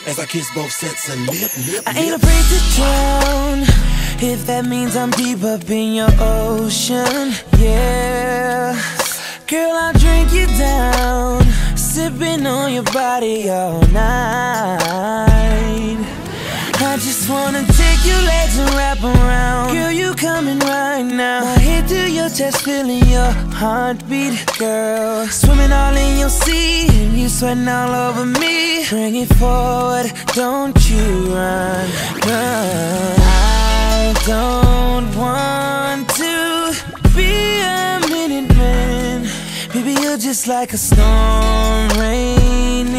as I kiss both sets of lip. I ain't afraid to drown, if that means I'm deep up in your ocean, yeah. Girl, I'll drink you down, sipping on your body all night. I just wanna take your legs and wrap around. Girl, you coming right now. My head to your chest, feeling your heartbeat, girl. Swimming all in your sea, and you sweating all over me. Bring it forward, don't you run, run. I don't want to be a minute man. Baby, you're just like a storm rain